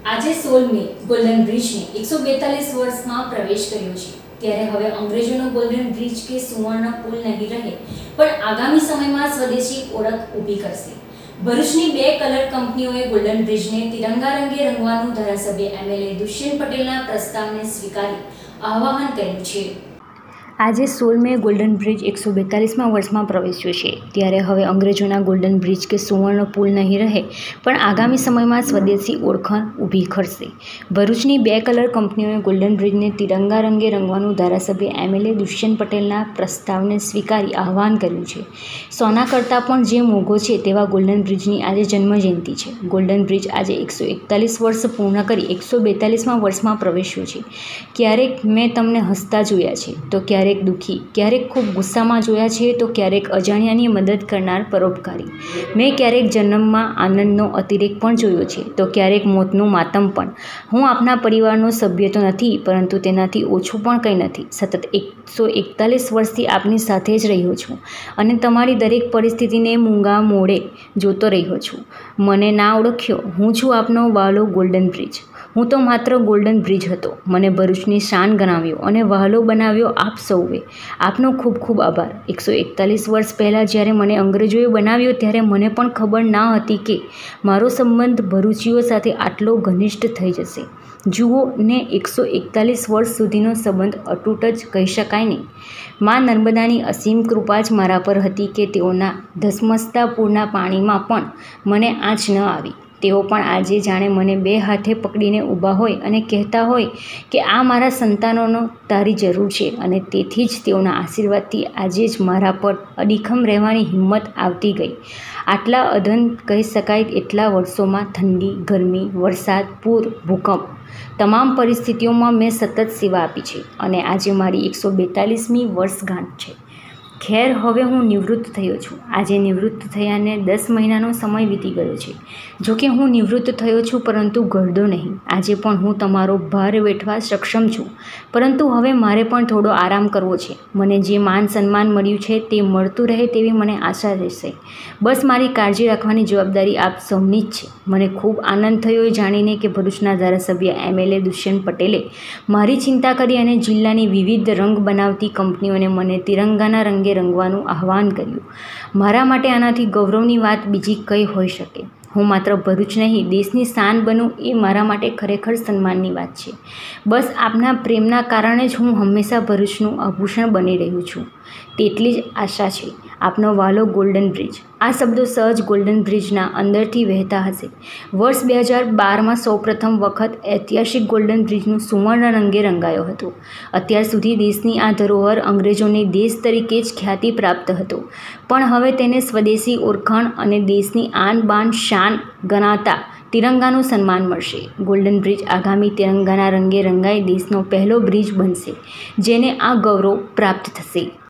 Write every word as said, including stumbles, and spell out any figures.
આજે સોળ મે ગોલ્ડન બ્રિજને એકસો બેતાલીસ વર્ષમાં પ્રવેશ કર્યો છે। ત્યારે હવે અંગ્રેજોનો ગોલ્ડન બ્રિજ કે સુવર્ણ પુલ નહીં રહે, પણ આગામી સમયમાં સ્વદેશી ઓળખ ઊભી કરશે। ભરૂચની બે કલર કંપનીઓએ ગોલ્ડન બ્રિજને તિરંગા રંગે રંગવાનું ધારાસભ્ય એમએલએ દુષ્યંત પટેલના પ્રસ્તાવને સ્વીકારી આહ્વાન કર્યું છે। આજે સોળ મે ગોલ્ડન બ્રિજ એકસો બેતાલીસમાં વર્ષમાં પ્રવેશ્યો છે। ત્યારે હવે અંગ્રેજોના ગોલ્ડન બ્રિજ કે સુવર્ણ પુલ નહીં રહે, પણ આગામી સમયમાં સ્વદેશી ઓળખાણ ઊભી કરશે। ભરૂચની બે કલર કંપનીઓએ ગોલ્ડન બ્રિજને તિરંગા રંગે રંગવાનું ધારાસભ્ય એમએલએ દુષ્યંત પટેલના પ્રસ્તાવને સ્વીકારી આહ્વાન કર્યું છે। સોના કરતાં પણ જે મોંઘો છે તેવા ગોલ્ડન બ્રિજની આજે જન્મજયંતિ છે। ગોલ્ડન બ્રિજ આજે એકસો એકતાલીસ વર્ષ પૂર્ણ કરી એકસો બેતાલીસમાં વર્ષમાં પ્રવેશ્યો છે। ક્યારેક મેં તમને હસતા જોયા છે, તો ક્યારેક દુઃખી, ક્યારેક ખૂબ ગુસ્સામાં જોયા છે, તો ક્યારેક અજાણ્યાની મદદ કરનાર પરોપકારી। મેં ક્યારેક જન્મમાં આનંદનો અતિરેક પણ જોયો છે, તો ક્યારેક મોતનું માતમ પણ। હું આપના પરિવારનો સભ્ય તો નથી, પરંતુ તેનાથી ઓછું પણ કંઈ નથી। સતત એકસો એકતાલીસ વર્ષથી આપની સાથે જ રહ્યો છું અને તમારી દરેક પરિસ્થિતિને મૂંગા મોઢે જોતો રહ્યો છું। મને ના ઓળખ્યો? હું છું આપનો વહાલો ગોલ્ડન બ્રિજ। હું તો માત્ર ગોલ્ડન બ્રિજ હતો। મને ભરૂચની શાન ગણાવ્યો અને વહાલો બનાવ્યો આપ સૌએ। આપનો ખૂબ ખૂબ આભાર। એકસો એકતાલીસ વર્ષ પહેલાં જ્યારે મને અંગ્રેજોએ બનાવ્યો, ત્યારે મને પણ ખબર ના હતી કે મારો સંબંધ ભરૂચીઓ સાથે આટલો ઘનિષ્ઠ થઈ જશે। જુઓ ને, એકસો એકતાલીસ વર્ષ સુધીનો સંબંધ અતૂટ જ કહી શકાય ને! મા નર્મદાની અસીમ કૃપા જ મારા પર હતી કે તેઓના ધસમસતા પૂરના પાણીમાં પણ મને આંચ ન આવી। તેઓ પણ આજે જાણે મને બે હાથે પકડીને ઊભા હોય અને કહેતા હોય કે આ મારા સંતાનોનો તારી જરૂર છે, અને તેથી જ તેઓના આશીર્વાદથી આજે જ મારા પર અડીખમ રહેવાની હિંમત આવતી ગઈ। આટલા અધન કહી શકાય એટલા વર્ષોમાં ઠંડી, ગરમી, વરસાદ, પૂર, ભૂકંપ, તમામ પરિસ્થિતિઓમાં મેં સતત સેવા આપી છે, અને આજે મારી એકસો બેતાલીસમી વર્ષગાંઠ છે। ખેર, હવે હું નિવૃત્ત થયો છું। આજે નિવૃત્ત થયાને દસ મહિનાનો સમય વીતી ગયો છે। જોકે હું નિવૃત્ત થયો છું, પરંતુ ગરદો નહીં। આજે પણ હું તમારો ભાર વેઠવા સક્ષમ છું, પરંતુ હવે મારે પણ થોડો આરામ કરવો છે। મને જે માન સન્માન મળ્યું છે તે મળતું રહે તેવી મને આશા રહેશે। બસ મારી કાળજી રાખવાની જવાબદારી આપ સૌની જ છે। મને ખૂબ આનંદ થયો એ જાણીને કે ભરૂચના ધારાસભ્ય એમએલએ દુષ્યંત પટેલે મારી ચિંતા કરી અને જિલ્લાની વિવિધ રંગ બનાવતી કંપનીઓને મને તિરંગાના રંગે રંગવાનું આહ્વાન કર્યું। મારા માટે આનાથી ગૌરવની વાત બીજી કઈ હોઈ શકે? હું માત્ર ભરૂચ નહીં, દેશની શાન બનું એ મારા માટે ખરેખર સન્માનની વાત છે। બસ આપના પ્રેમના કારણે જ હું હંમેશા ભરૂચનું આભૂષણ બની રહ્યું છું, તેટલી જ આશા છે। આપનો વહાલો ગોલ્ડન બ્રિજ। આ શબ્દો સહજ ગોલ્ડન બ્રિજના અંદરથી વહેતા હશે। વર્ષ બે હજાર બારમાં સૌપ્રથમ વખત ઐતિહાસિક ગોલ્ડન બ્રિજનું સુવર્ણ રંગે રંગાયો હતો। અત્યાર સુધી દેશની આ ધરોહર અંગ્રેજોને દેશ તરીકે જ ખ્યાતિ પ્રાપ્ત હતો, પણ હવે તેને સ્વદેશી ઓળખાણ અને દેશની આન બાન શાન ગણાતા તિરંગાનું સન્માન મળશે। ગોલ્ડન બ્રિજ આગામી તિરંગાના રંગે રંગાઈ દેશનો પહેલો બ્રિજ બનશે, જેને આ ગૌરવ પ્રાપ્ત થશે।